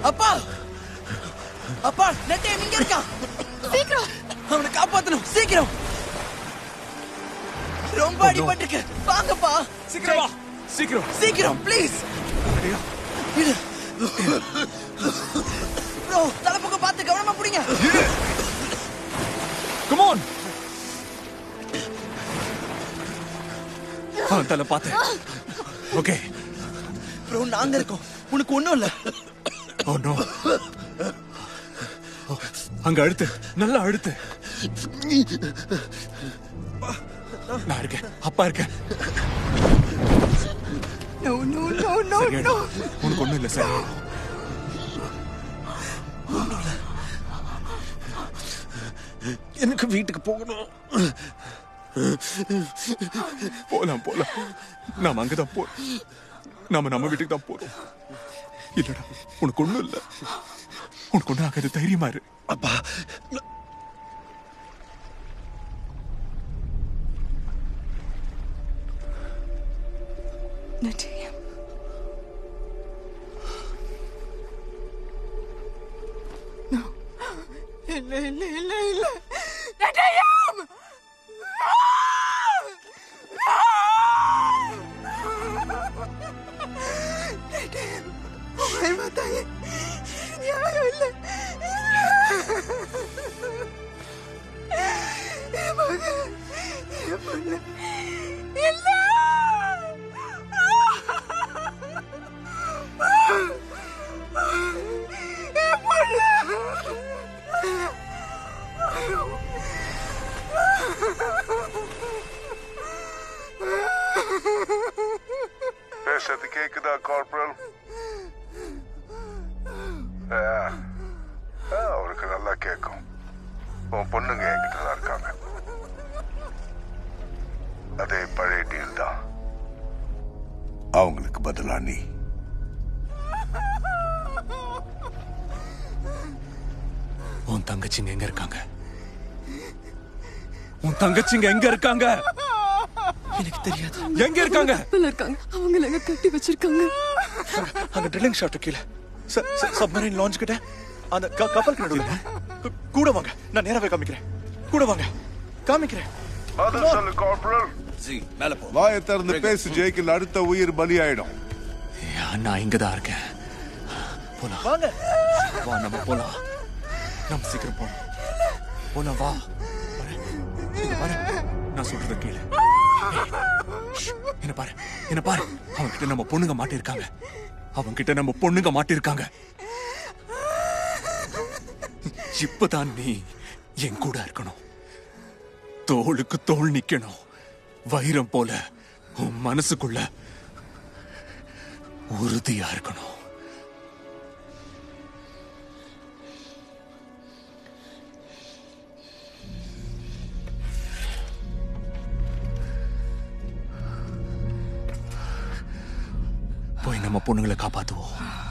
அப்பா அப்பா நெட்டையம் இங்க இருக்கான். சீக்கிரம் அவனை காப்பாத்தணும் சீக்கிரம். ரொம்ப அடிபட்டிருக்கு. வாங்கப்பா சீக்கிரம் வா. சீக்கிரம் சீக்கிரம் ப்ளீஸ். ப்ரோ தலைப்பக்கம் பார்த்து கவனமா புடிங்க. Come on. தலை பார்த்து. ஓகே ப்ரோ நாங்க இருக்கோம். உனக்கு ஒண்ணும் இல்ல. Oh no. அங்க அழுத்து. நல்லா அழுத்து. நான் இருக்கேன். அப்பா இருக்கேன். No no no no no. உனக்கு ஒண்ணும் இல்ல சார். எனக்கு வீட்டுக்கு போகணும். போலாம் போலாம். நாம அங்கதான் போறோம். நம்ம வீட்டுக்கு தான் போறோம். இல்லடா உனக்கு ஒண்ணும் இல்ல. உனக்கு ஒண்ணு ஆகாது. தைரியமா இரு. அப்பா Neteyam. No. இல்ல. Neteyam! Neteyam. உம்மை மாத்தாயே. யாரும் இல்ல. என் மகன். என் பொண்ணு. இல்ல. பேசுறது கேக்குதா கார்பரல்? அவருக்கு நல்லா கேட்கும். உன் பொண்ணுங்க என்கிட்ட தான் இருக்காங்க. அதே பழைய டீல் தான். அவங்களுக்கு பதிலா நீ. உன் தங்கச்சிங்க எங்க இருக்காங்க? உன் தங்கச்சிங்க எங்க இருக்காங்க? எனக்கு தெரியாது. எங்க இருக்காங்க? இருக்காங்க. அவங்கள எங்க கட்டி வச்சிருக்காங்க. அங்க ட்ரில்லிங் ஷாட் கீழ சப்மரைன் லான்ச் கிட்ட அந்த கப்பல் நடுவுல. கூட வாங்க. நான் நேராவே காமிக்கிறேன். கூட வாங்க. காமிக்கிறேன். பதில் சொல்லு கார்பரல். ஜி மேல போ. வாயை திறந்து பேசு. ஜெயிக்கல் அடுத்த உயிர் பலியாயிடும். நான் இங்கதான் இருக்கேன். போலாம் வாங்க. வா நம்ம போலாம். நம்ம சீக்கிரம் போலாம். போலாம் வா. பாரு நான் சொல்றத கேளு. என்ன பாரு. அவன்கிட்ட நம்ம பொண்ணுங்க மாட்டிருக்காங்க. இப்பதான் நீ என் கூட இருக்கணும். தோளுக்கு தோள் நிக்கணும். வைரம் போல உன் மனசுக்குள்ள உறுதியா இருக்கணும். போய் நம்ம பொண்ணுங்களை காப்பாத்துவோம்.